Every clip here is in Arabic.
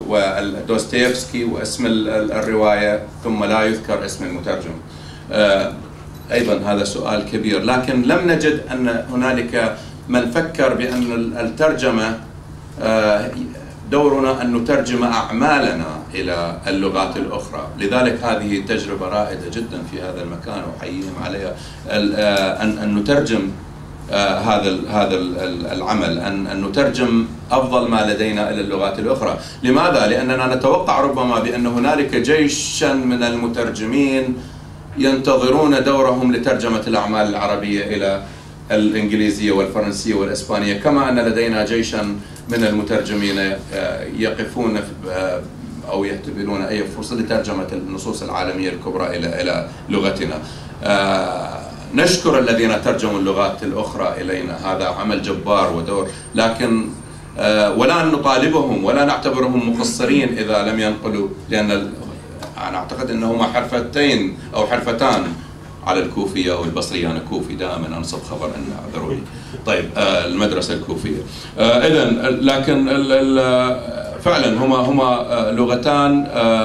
ودوستويفسكي واسم الرواية ثم لا يذكر اسم المترجم. أيضا هذا سؤال كبير، لكن لم نجد أن هنالك من فكر بأن الترجمة دورنا أن نترجم أعمالنا إلى اللغات الأخرى. لذلك هذه تجربة رائدة جدا في هذا المكان وأحييهم عليها، أن نترجم هذا العمل، أن نترجم أفضل ما لدينا إلى اللغات الأخرى. لماذا؟ لأننا نتوقع ربما بأن هنالك جيشا من المترجمين ينتظرون دورهم لترجمة الأعمال العربية إلى الإنجليزية والفرنسية والإسبانية، كما أن لدينا جيشا من المترجمين يقفون أو يهتبلون أي فرصة لترجمة النصوص العالمية الكبرى إلى لغتنا. نشكر الذين ترجموا اللغات الأخرى إلينا، هذا عمل جبار ودور، لكن ولا نطالبهم ولا نعتبرهم مقصرين إذا لم ينقلوا، لأن أنا أعتقد أنهما حرفتين أو حرفتان على الكوفية أو البصرية. أنا كوفي دائما أنصب خبر أن أعذروا لي. طيب المدرسة الكوفية. إذن لكن فعلا هما لغتان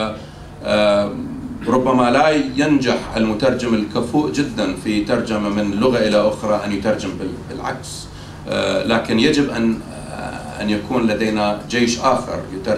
ربما لا ينجح المترجم الكفؤ جدا في ترجمة من لغة إلى أخرى أن يترجم بالعكس، لكن يجب أن يكون لدينا جيش آخر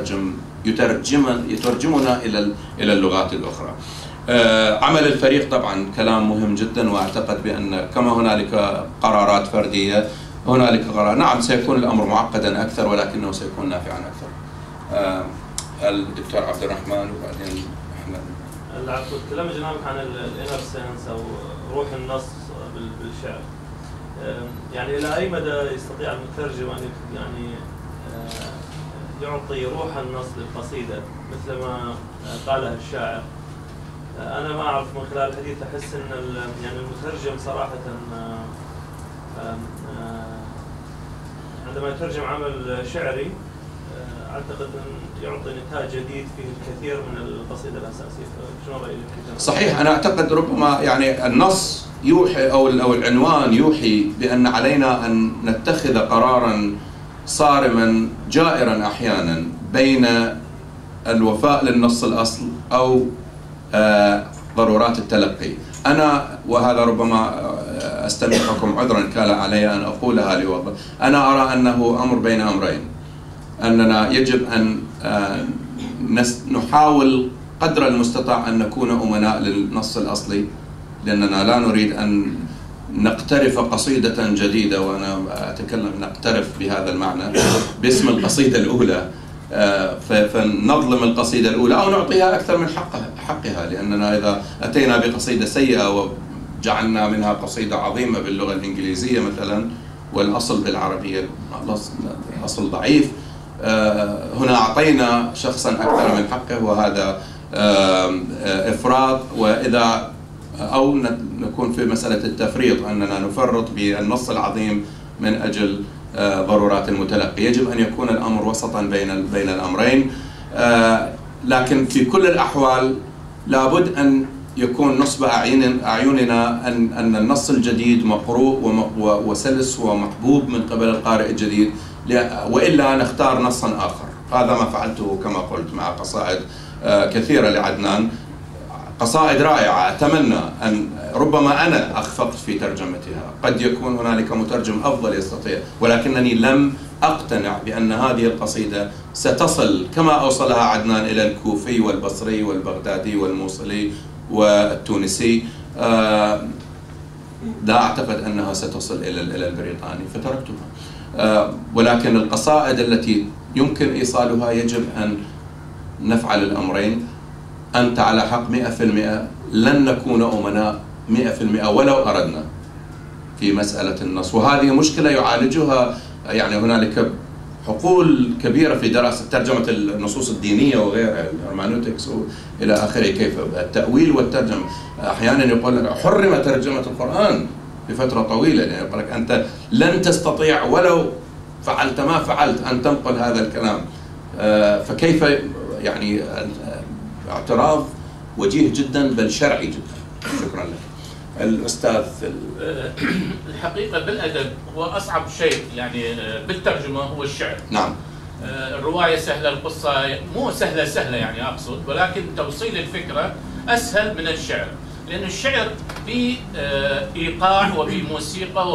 يترجمنا إلى اللغات الأخرى. عمل الفريق طبعا كلام مهم جدا، واعتقد بان كما هنالك قرارات فرديه هنالك قرار، نعم سيكون الامر معقدا اكثر ولكنه سيكون نافعا اكثر. الدكتور عبد الرحمن وبعدين احنا. الكلام جنابك عن الانر سينس او روح النص بالشعر، يعني الى اي مدى يستطيع المترجم ان يعني يعطي روح النص للقصيده مثل ما قالها الشاعر؟ أنا ما أعرف من خلال الحديث، أحس أن يعني المترجم صراحة عندما يترجم عمل شعري أعتقد أن يعطي نتاج جديد فيه الكثير من القصيدة الأساسية. شنو رأيك؟ صحيح، أنا أعتقد ربما يعني النص يوحي أو العنوان يوحي بأن علينا أن نتخذ قرارا صارما جائرا أحيانا بين الوفاء للنص الأصل أو ضرورات التلقي. أنا وهذا ربما أستمعكم عذرا كان علي أن أقولها لوضع، أنا أرى أنه أمر بين أمرين، أننا يجب أن نحاول قدر المستطاع أن نكون أمناء للنص الأصلي، لأننا لا نريد أن نقترف قصيدة جديدة، وأنا أتكلم نقترف بهذا المعنى باسم القصيدة الأولى، فنظلم القصيدة الأولى أو نعطيها أكثر من حقها، لأننا إذا أتينا بقصيدة سيئة وجعلنا منها قصيدة عظيمة باللغة الإنجليزية مثلا والأصل بالعربية أصل ضعيف، هنا أعطينا شخصا أكثر من حقه، وهذا إفراط. وإذا أو نكون في مسألة التفريط، أننا نفرط بالنص العظيم من أجل ضرورات المتلقي. يجب أن يكون الأمر وسطا بين الأمرين، لكن في كل الأحوال لابد أن يكون نصب أعيننا أن النص الجديد مقروء وسلس ومحبوب من قبل القارئ الجديد، وإلا نختار نصا آخر. هذا ما فعلته كما قلت مع قصائد كثيرة لعدنان، قصائد رائعة أتمنى أن ربما أنا أخفقت في ترجمتها، قد يكون هنالك مترجم أفضل يستطيع، ولكنني لم أقتنع بأن هذه القصيدة ستصل كما أوصلها عدنان إلى الكوفي والبصري والبغدادي والموصلي والتونسي. لا أعتقد أنها ستصل إلى البريطاني فتركتها، ولكن القصائد التي يمكن إيصالها يجب أن نفعل الأمرين. أنت على حق 100%، لن نكون أمناء 100% ولو أردنا في مسألة النص، وهذه مشكلة يعالجها يعني هنالك حقول كبيرة في دراسة ترجمة النصوص الدينية وغيرها، الهرمانوتكس إلى آخره، كيف التأويل والترجمة. أحيانا يقول حرم ترجمة القرآن لفترة طويلة، يعني يقول لك أنت لن تستطيع ولو فعلت ما فعلت أن تنقل هذا الكلام، فكيف يعني اعتراض وجيه جدا بل شرعي جدا. شكرا لك. الأستاذ الحقيقة بالأدب هو أصعب شيء يعني بالترجمة هو الشعر. نعم. الرواية سهلة، القصة مو سهلة يعني أقصد، ولكن توصيل الفكرة أسهل من الشعر، لأن الشعر فيه إيقاع وبموسيقى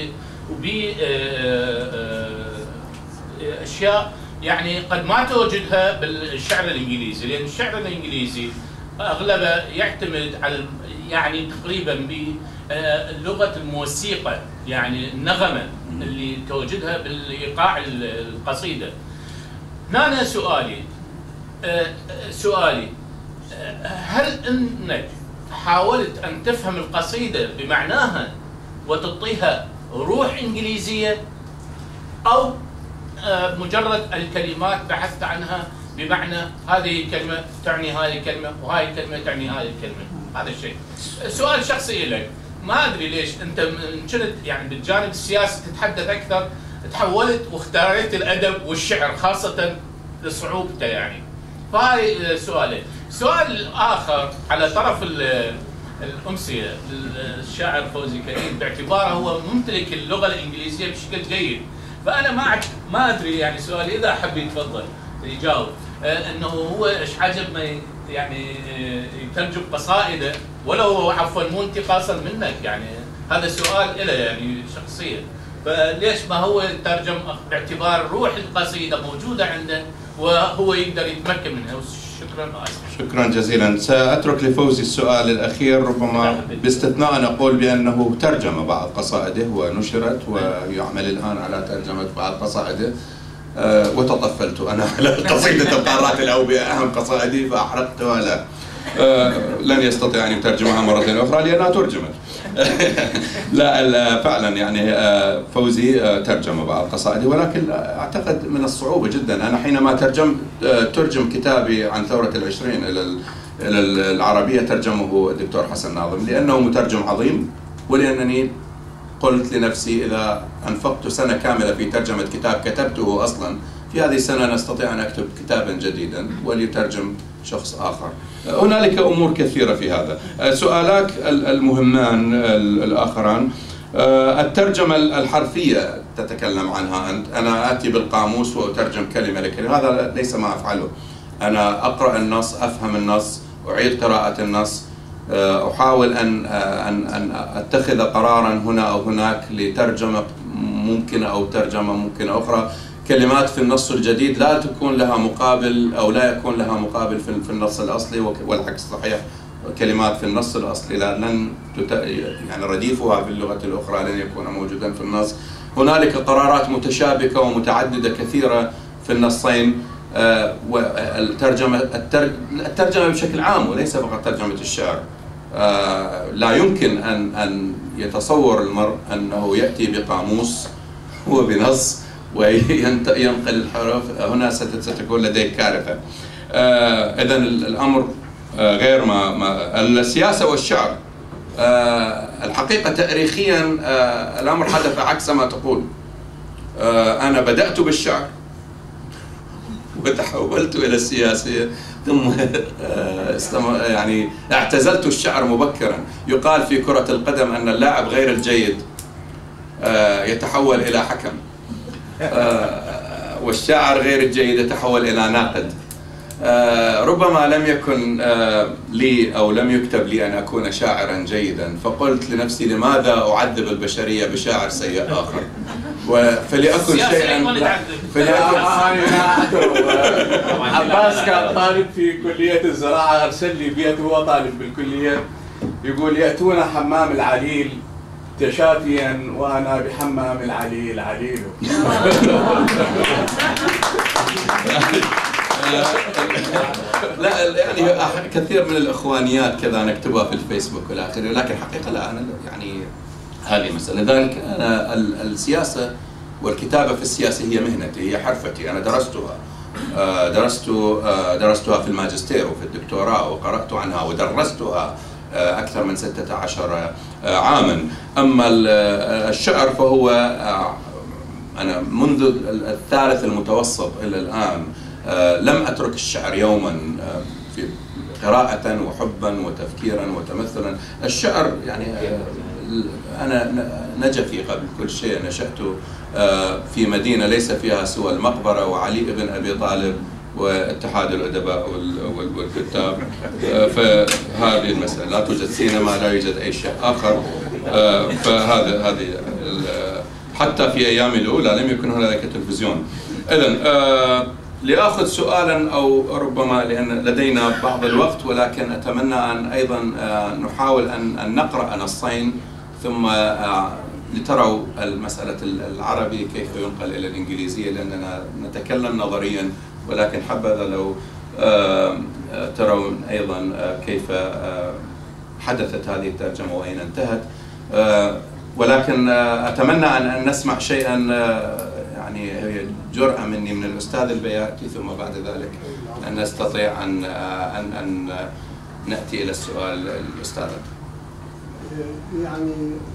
أشياء يعني قد ما توجدها بالشعر الإنجليزي، لأن الشعر الإنجليزي أغلبه يعتمد على يعني تقريبا بلغة الموسيقى، يعني النغمة اللي توجدها بالإيقاع القصيدة. هنا سؤالي هل أنك حاولت أن تفهم القصيدة بمعناها وتعطيها روح إنجليزية، أو مجرد الكلمات بحثت عنها بمعنى هذه الكلمة تعني هذه الكلمة وهذه الكلمة تعني هذه الكلمة؟ هذا الشيء. سؤال شخصي لك، ما أدري ليش أنت كنت يعني بالجانب السياسي تتحدث أكثر، تحولت واختاريت الأدب والشعر خاصة لصعوبته يعني. فهاي سؤالين. سؤال آخر على طرف الأمسية، الشاعر فوزي كريم باعتباره هو ممتلك اللغة الإنجليزية بشكل جيد، فأنا ما أدري يعني سؤالي إذا حب يتفضل يجاوب، أنه هو إيش عجب ما يعني يترجم قصائده ولو عفوا مو انتقاصا منك، يعني هذا سؤال له يعني شخصيا، فليش ما هو ترجم باعتبار روح القصيدة موجودة عنده وهو يقدر يتمكن منها؟ شكرا جزيلا. سأترك لفوزي السؤال الأخير، ربما باستثناء أن أقول بأنه ترجم بعض قصائده ونشرت ويعمل الآن على ترجمة بعض قصائده، وتطفلت أنا على قصيدة القارات الأوبئة أهم قصائدي فأحرقتها له. لن يستطيع أن يترجمها مرة أخرى لأنها ترجمت. لا فعلا يعني فوزي ترجم بعض قصائدي، ولكن أعتقد من الصعوبة جدا. أنا حينما ترجم كتابي عن ثورة العشرين إلى العربية ترجمه الدكتور حسن ناظم، لأنه مترجم عظيم، ولأنني قلت لنفسي إذا أنفقت سنة كاملة في ترجمة كتاب كتبته أصلا، في هذه السنة نستطيع أن أكتب كتابا جديدا وليترجم شخص آخر. هنالك أمور كثيرة في هذا. سؤالك المهمان الآخران، الترجمة الحرفية تتكلم عنها أنت. أنا آتي بالقاموس وأترجم كلمة لكلمة، هذا ليس ما أفعله. أنا أقرأ النص، أفهم النص، أعيد قراءة النص، أحاول أن أتخذ قرارا هنا أو هناك لترجمة ممكنة أو ترجمة ممكنة أخرى. كلمات في النص الجديد لا تكون لها مقابل أو لا يكون لها مقابل في النص الأصلي، والعكس صحيح. كلمات في النص الأصلي لن يعني رديفها في اللغة الأخرى لن يكون موجودا في النص. هنالك قرارات متشابكة ومتعددة كثيرة في النصين. الترجمة بشكل عام وليس فقط ترجمة الشعر. لا يمكن أن يتصور المرء أنه يأتي بقاموس وبنص وينقل الحروف، هنا ستكون لديك كارثة. إذن الأمر غير ما السياسة والشعر. الحقيقة تاريخيا الأمر حدث عكس ما تقول. أنا بدأت بالشعر وتحولت إلى السياسة، ثم يعني اعتزلت الشعر مبكرا. يقال في كرة القدم أن اللاعب غير الجيد يتحول إلى حكم، والشاعر غير الجيد يتحول إلى ناقد. ربما لم يكن لي أو لم يكتب لي أن أكون شاعرا جيدا، فقلت لنفسي لماذا أعذب البشرية بشاعر سيء آخر، فليأكن شيئا. عباس كان طالب في كلية الزراعة، أرسل لي بيت هو طالب بالكلية، يقول يأتون حمام العليل تشافيا وأنا بحمام العليل عليل. لا يعني كثير من الإخوانيات كذا نكتبها في الفيسبوك والى آخره، لكن حقيقة لا، أنا يعني هذه مسألة. لذلك أنا السياسة والكتابة في السياسة هي مهنتي، هي حرفتي. أنا درستها في الماجستير وفي الدكتوراه، وقرأت عنها ودرستها أكثر من 16 عاما. أما الشعر فهو أنا منذ الثالث المتوسط إلى الآن لم أترك الشعر يوما، في قراءة وحبا وتفكيرا وتمثلا. الشعر يعني أنا نجفي قبل كل شيء، نشأت في مدينة ليس فيها سوى المقبرة وعلي بن أبي طالب واتحاد الأدباء والكتاب، فهذه المسألة لا توجد سينما، لا يوجد أي شيء آخر. فهذه حتى في أيامي الأولى لم يكن هنالك تلفزيون. إذن لآخذ سؤالا أو ربما لأن لدينا بعض الوقت، ولكن أتمنى أن أيضا نحاول أن نقرأ نصين ثم لتروا المسألة العربي كيف ينقل إلى الإنجليزية، لأننا نتكلم نظريا، ولكن حبذا لو ترون أيضا كيف حدثت هذه الترجمة وأين انتهت. ولكن أتمنى أن نسمع شيئا، يعني هي جرأة مني من الأستاذ البياتي، ثم بعد ذلك أن نستطيع أن نأتي إلى السؤال الأستاذة. يعني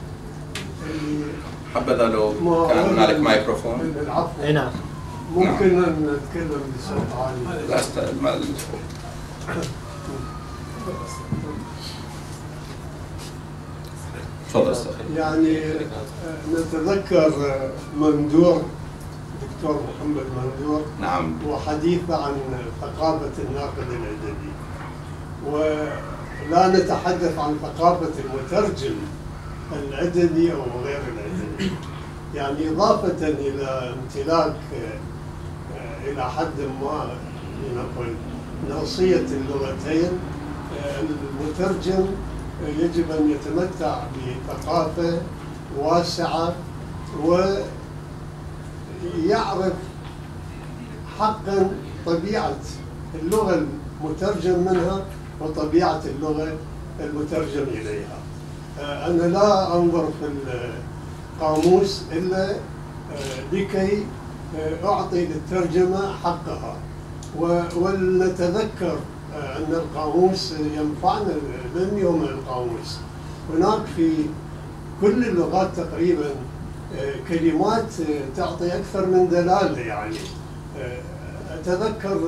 حبذا لو كان هنالك مايكروفون. العفو. نعم. ممكن أن نتكلم بصوت عالي. لا أستاذ تفضل أستاذ. يعني نتذكر مندور، دكتور محمد مندور، نعم، وحديثه عن ثقافة الناقد الأدبي، ولا نتحدث عن ثقافة المترجم الأدبي أو غير الأدبي. يعني إضافة إلى امتلاك إلى حد ما نقول نوصية اللغتين، المترجم يجب أن يتمتع بثقافة واسعة ويعرف حقا طبيعة اللغة المترجم منها وطبيعة اللغة المترجم إليها. أنا لا أنظر في القاموس إلا لكي أعطي للترجمة حقها، ولنتذكر أن القاموس ينفعنا، لم يوم القاموس هناك في كل اللغات تقريبا كلمات تعطي أكثر من دلالة. يعني أتذكر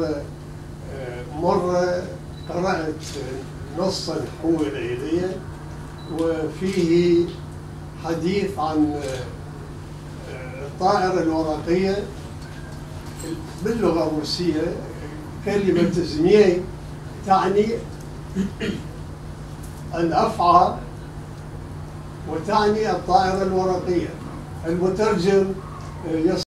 مرة قرأت نصا حول إلي وفيه حديث عن الطائرة الورقية باللغة الروسية. كلمة زميي تعني الأفعى وتعني الطائرة الورقية. المترجم